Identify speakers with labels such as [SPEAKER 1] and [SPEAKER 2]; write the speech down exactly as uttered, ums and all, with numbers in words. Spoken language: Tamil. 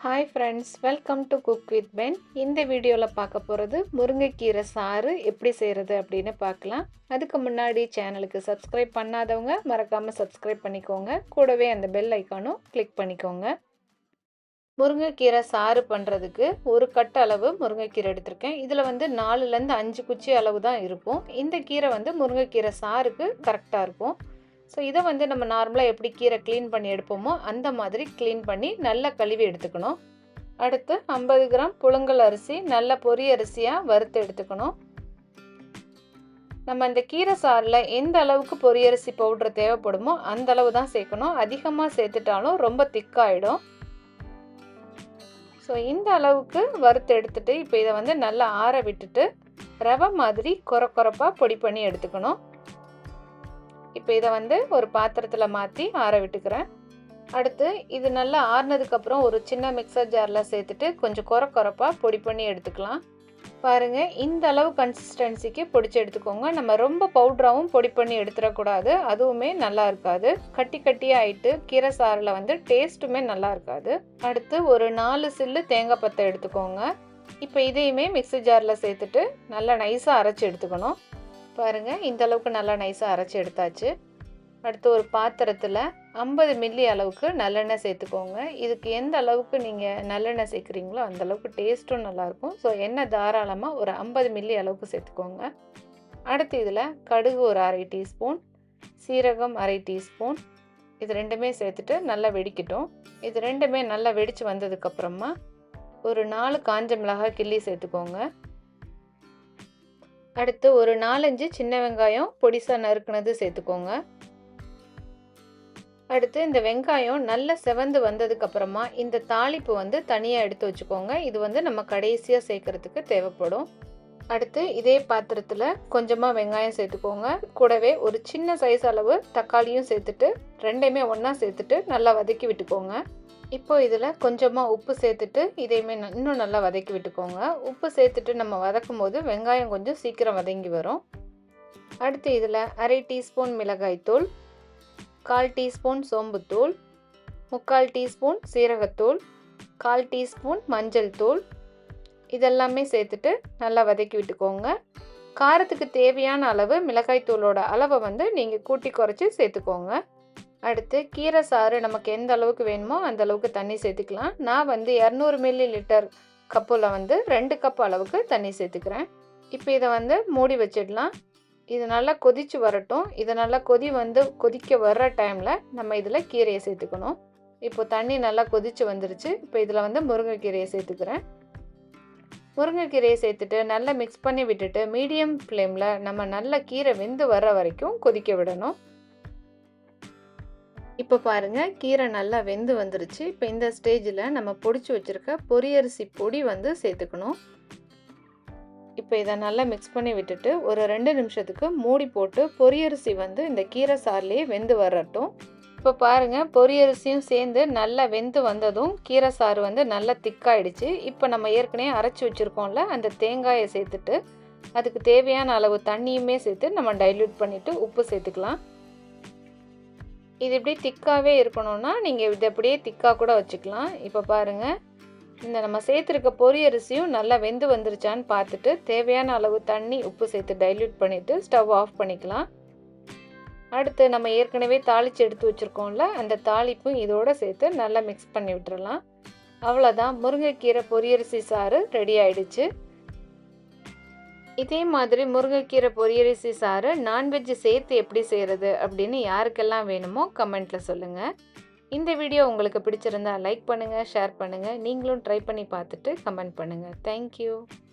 [SPEAKER 1] Hi friends, welcome to cook with Pen. இந்த வீடியோவில் பார்க்க போகிறது முருங்கைக்கீரை சாறு எப்படி செய்கிறது அப்படின்னு பார்க்கலாம். அதுக்கு முன்னாடி சேனலுக்கு சப்ஸ்கிரைப் பண்ணாதவங்க மறக்காமல் சப்ஸ்கிரைப் பண்ணிக்கோங்க. கூடவே அந்த பெல் ஐக்கானும் கிளிக் பண்ணிக்கோங்க. முருங்கைக்கீரை சாறு பண்ணுறதுக்கு ஒரு கட்டு அளவு முருங்கைக்கீரை எடுத்திருக்கேன். இதில் வந்து நாலுலேருந்து அஞ்சு குச்சி அளவு தான் இருக்கும். இந்த கீரை வந்து முருங்கைக்கீரை சாருக்கு கரெக்டாக இருக்கும். ஸோ இதை வந்து நம்ம நார்மலாக எப்படி கீரை க்ளீன் பண்ணி எடுப்போமோ அந்த மாதிரி க்ளீன் பண்ணி நல்லா கழுவி எடுத்துக்கணும். அடுத்து ஐம்பது கிராம் புழுங்கல் அரிசி நல்ல பொரி அரிசியாக வறுத்து எடுத்துக்கணும். நம்ம இந்த கீரை சாறில் எந்த அளவுக்கு பொரி அரிசி பவுடர் தேவைப்படுமோ அந்த அளவு தான் சேர்க்கணும். அதிகமாக சேர்த்துட்டாலும் ரொம்ப திக்காயிடும். ஸோ இந்த அளவுக்கு வறுத்து எடுத்துட்டு இப்போ இதை வந்து நல்லா ஆற விட்டுட்டு ரவை மாதிரி கொர கொரப்பாக பொடி பண்ணி எடுத்துக்கணும். இப்போ இதை வந்து ஒரு பாத்திரத்தில் மாற்றி ஆற விட்டுக்கிறேன். அடுத்து இது நல்லா ஆறுனதுக்கப்புறம் ஒரு சின்ன மிக்சர் ஜாரில் சேர்த்துட்டு கொஞ்சம் கொர கொரப்பாக பொடி பண்ணி எடுத்துக்கலாம். பாருங்கள், இந்த அளவு கன்சிஸ்டன்சிக்கு பொடிச்சு எடுத்துக்கோங்க. நம்ம ரொம்ப பவுட்ராகவும் பொடி பண்ணி எடுத்துடக்கூடாது, அதுவுமே நல்லா இருக்காது. கட்டி கட்டியாக ஆகிட்டு கீரை சாறில் வந்து டேஸ்ட்டுமே நல்லா இருக்காது. அடுத்து ஒரு நாலு சில்லு தேங்காய் பத்தை எடுத்துக்கோங்க. இப்போ இதையுமே மிக்ஸி ஜாரில் சேர்த்துட்டு நல்லா நைஸாக அரைச்சி எடுத்துக்கணும். பாருங்கள், இந்த அளவுக்கு நல்லா நைஸாக அரைச்சி எடுத்தாச்சு. அடுத்து ஒரு பாத்திரத்தில் ஐம்பது மில்லி அளவுக்கு நல்லெண்ணெய் சேர்த்துக்கோங்க. இதுக்கு எந்த அளவுக்கு நீங்கள் நல்லெண்ணெய் சேர்க்குறீங்களோ அந்த அளவுக்கு டேஸ்ட்டும் நல்லாயிருக்கும். ஸோ எண்ணெய் தாராளமாக ஒரு ஐம்பது மில்லி அளவுக்கு சேர்த்துக்கோங்க. அடுத்து இதில் கடுகு ஒரு அரை டீஸ்பூன், சீரகம் அரை டீஸ்பூன், இது ரெண்டுமே சேர்த்துட்டு நல்லா வெடிக்கட்டும். இது ரெண்டுமே நல்லா வெடித்து வந்ததுக்கப்புறமா ஒரு நாலு காஞ்ச மிளகாய் கிள்ளி சேர்த்துக்கோங்க. அடுத்து ஒரு நாலஞ்சு சின்ன வெங்காயம் பொடிசாக நறுக்குனது சேர்த்துக்கோங்க. அடுத்து இந்த வெங்காயம் நல்லா செவந்து வந்ததுக்கப்புறமா இந்த தாளிப்பு வந்து தனியாக எடுத்து வச்சுக்கோங்க. இது வந்து நம்ம கடைசியாக சேர்க்கறதுக்கு தேவைப்படும். அடுத்து இதே பாத்திரத்தில் கொஞ்சமாக வெங்காயம் சேர்த்துக்கோங்க. கூடவே ஒரு சின்ன சைஸ் அளவு தக்காளியும் சேர்த்துட்டு ரெண்டையுமே ஒன்றா சேர்த்துட்டு நல்லா வதக்கி விட்டுக்கோங்க. இப்போ இதில் கொஞ்சமாக உப்பு சேர்த்துட்டு இதையுமே இன்னும் நல்லா வதக்கி விட்டுக்கோங்க. உப்பு சேர்த்துட்டு நம்ம வதக்கும் போது வெங்காயம் கொஞ்சம் சீக்கிரம் வதங்கி வரும். அடுத்து இதில் அரை டீஸ்பூன் மிளகாய்த்தூள், கால் டீஸ்பூன் சோம்புத்தூள், முக்கால் டீஸ்பூன் சீரகத்தூள், கால் டீஸ்பூன் மஞ்சள் தூள் இதெல்லாமே சேர்த்துட்டு நல்லா வதக்கி விட்டுக்கோங்க. காரத்துக்கு தேவையான அளவு மிளகாய்த்தூளோட அளவை வந்து நீங்கள் கூட்டி குறைச்சி சேர்த்துக்கோங்க. அடுத்து கீரை சாறு நமக்கு எந்த அளவுக்கு வேணுமோ அந்த அளவுக்கு தண்ணி சேர்த்துக்கலாம். நான் வந்து இரநூறு மில்லி லிட்டர் கப்பில் வந்து ரெண்டு கப் அளவுக்கு தண்ணி சேர்த்துக்கிறேன். இப்போ இதை வந்து மூடி வச்சிடலாம். இது நல்லா கொதித்து வரட்டும். இது நல்லா கொதி வந்து கொதிக்க வர்ற டைமில் நம்ம இதில் கீரையை சேர்த்துக்கணும். இப்போ தண்ணி நல்லா கொதித்து வந்துருச்சு. இப்போ இதில் வந்து முருங்கைக்கீரையை சேர்த்துக்கிறேன். முருங்கைக்கீரையை சேர்த்துட்டு நல்லா மிக்ஸ் பண்ணி விட்டுட்டு மீடியம் ஃப்ளேமில் நம்ம நல்லா கீரை வெந்து வர்ற வரைக்கும் கொதிக்க விடணும். இப்போ பாருங்கள், கீரை நல்லா வெந்து வந்துருச்சு. இப்போ இந்த ஸ்டேஜில் நம்ம பொடிச்சு வச்சுருக்க பொரியரிசி பொடி வந்து சேர்த்துக்கணும். இப்போ இதை நல்லா மிக்ஸ் பண்ணி விட்டுட்டு ஒரு ரெண்டு நிமிஷத்துக்கு மூடி போட்டு பொரியரிசி வந்து இந்த கீரை சாறுலேயே வெந்து வரட்டும். இப்போ பாருங்கள், பொரியரிசியும் சேர்ந்து நல்லா வெந்து வந்ததும் கீரை சாறு வந்து நல்லா திக்காயிடுச்சு. இப்போ நம்ம ஏற்கனவே அரைச்சி வச்சுருக்கோம்ல அந்த தேங்காயை சேர்த்துட்டு அதுக்கு தேவையான அளவு தண்ணியுமே சேர்த்து நம்ம டைல்யூட் பண்ணிவிட்டு உப்பு சேர்த்துக்கலாம். இது இப்படி திக்காகவே இருக்கணும்னா நீங்கள் இது அப்படியே திக்காக கூட வச்சுக்கலாம். இப்போ பாருங்கள், இந்த நம்ம சேர்த்துருக்க பொரியரிசியும் நல்லா வெந்து வந்துருச்சான்னு பார்த்துட்டு தேவையான அளவு தண்ணி உப்பு சேர்த்து டைல்யூட் பண்ணிவிட்டு ஸ்டவ் ஆஃப் பண்ணிக்கலாம். அடுத்து நம்ம ஏற்கனவே தாளித்து எடுத்து வச்சுருக்கோம்ல அந்த தாளிப்பும் இதோடு சேர்த்து நல்லா மிக்ஸ் பண்ணி விட்டுறலாம். அவ்வளோதான், முருங்கைக்கீரை பொரியரிசி சாறு ரெடி ஆயிடுச்சு. இதே மாதிரி முருங்கைக்கீரை பொரியரிசி சாறு நான்வெஜ் சேர்த்து எப்படி செய்கிறது அப்படின்னு யாருக்கெல்லாம் வேணுமோ கமெண்ட்டில் சொல்லுங்கள். இந்த வீடியோ உங்களுக்கு பிடிச்சிருந்தா லைக் பண்ணுங்கள், ஷேர் பண்ணுங்கள். நீங்களும் ட்ரை பண்ணி பார்த்துட்டு கமெண்ட் பண்ணுங்கள். தேங்க்யூ.